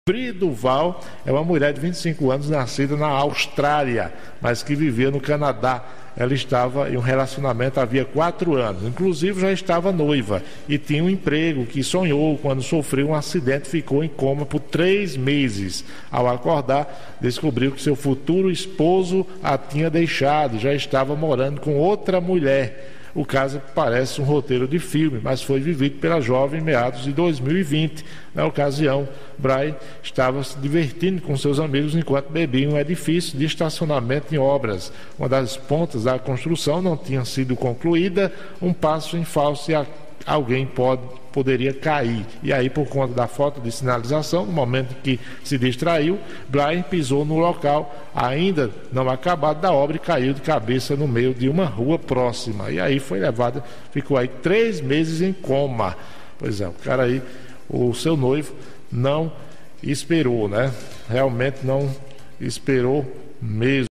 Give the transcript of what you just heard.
Bri Duval é uma mulher de 25 anos, nascida na Austrália, mas que vivia no Canadá. Ela estava em um relacionamento havia 4 anos, inclusive já estava noiva e tinha um emprego que sonhou quando sofreu um acidente e ficou em coma por 3 meses. Ao acordar, descobriu que seu futuro esposo a tinha deixado e já estava morando com outra mulher. O caso parece um roteiro de filme, mas foi vivido pela jovem em meados de 2020. Na ocasião, Brian estava se divertindo com seus amigos enquanto bebia em um edifício de estacionamento em obras. Uma das pontas da construção não tinha sido concluída, um passo em falso e alguém poderia cair. E aí, por conta da falta de sinalização, no momento que se distraiu, Brian pisou no local ainda não acabado da obra e caiu de cabeça no meio de uma rua próxima. E aí foi levado, ficou aí 3 meses em coma. Pois é, o cara aí, o seu noivo, não esperou, né? Realmente não esperou mesmo.